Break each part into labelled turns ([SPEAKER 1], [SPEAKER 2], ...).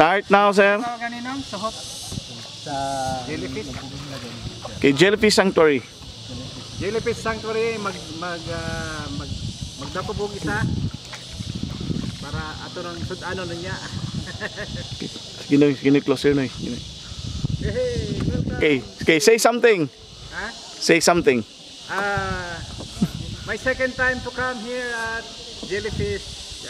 [SPEAKER 1] Start now, sir.
[SPEAKER 2] Kaninang sahot sa jellyfish.
[SPEAKER 1] Okay, jellyfish sanctuary.
[SPEAKER 2] Jellyfish sanctuary magdapobog isa para ato nang sud-ano niya.
[SPEAKER 1] Gino closer no. Okay, say something.
[SPEAKER 2] Huh?
[SPEAKER 1] Say something.
[SPEAKER 2] My second time to come here at jellyfish.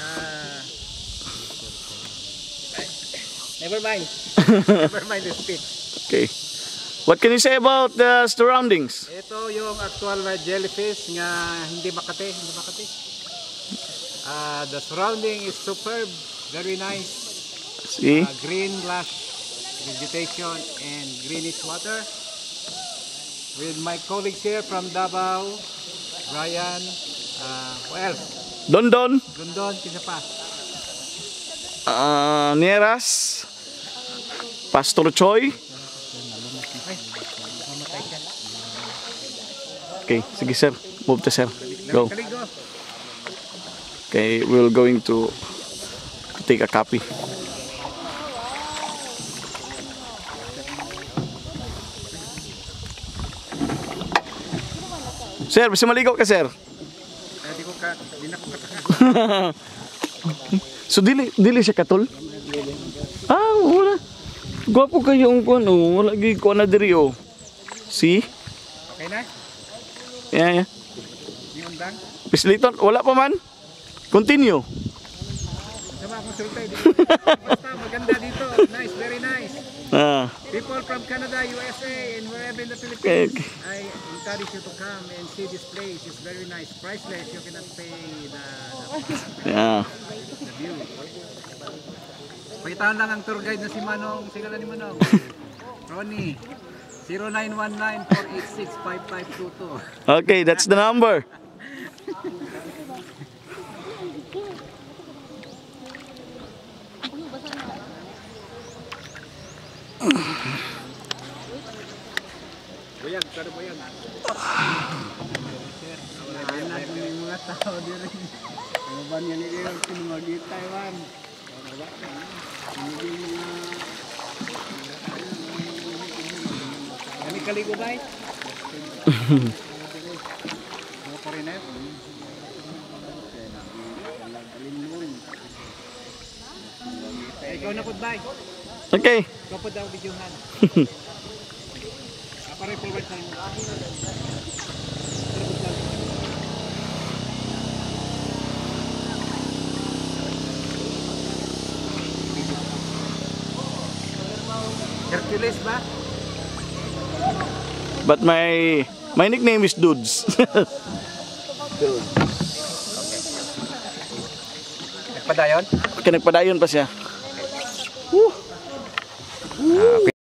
[SPEAKER 2] Never mind. Never mind the speech.
[SPEAKER 1] Okay. What can you say about the surroundings?
[SPEAKER 2] Ito yung actual jellyfish nga hindi makati. The surrounding is superb, very nice.
[SPEAKER 1] See?
[SPEAKER 2] Green lush vegetation and greenish water. With my colleagues here from Davao, Brian, who else?
[SPEAKER 1] Don,
[SPEAKER 2] kisa pa.
[SPEAKER 1] Nieras, Pastor Choi. Okay, sige sir, move to sir. Go. Okay, we're going to take a copy. Sir, bisa maligaw ka sir?
[SPEAKER 2] Di na ko
[SPEAKER 1] So dili siya katol? Wala. Gwapo kayo ang kuan oh, wala gi ko na diri oh. See?
[SPEAKER 2] Okay na?
[SPEAKER 1] Yeah.
[SPEAKER 2] Di undang.
[SPEAKER 1] Pisliton, wala pa man. Continue.
[SPEAKER 2] Sama akong sultay dito. Basta maganda dito. Nice, very nice. People from Canada, USA, and wherever in the Philippines, I encourage you to come and see this place. It's very nice. Priceless. You cannot pay the view. Pakitaan lang ang tour guide na si Manong. Singalan ni Manong. Ronnie. 0919-486-5522.
[SPEAKER 1] Okay, that's the number.
[SPEAKER 2] Bayag, karo bayag. Anak ng mga tao dito. Ano ba niya nila pinumagi Taiwan? Kami kaligo ba? Ikaw na po ba?
[SPEAKER 1] Okay.
[SPEAKER 2] Ikaw po daw videohan. Para i-forward sa inyo. Hercules ba?
[SPEAKER 1] But my nickname is Dudes.
[SPEAKER 2] Dudes. Nagpadayon?
[SPEAKER 1] Okay, nagpadayon pa siya.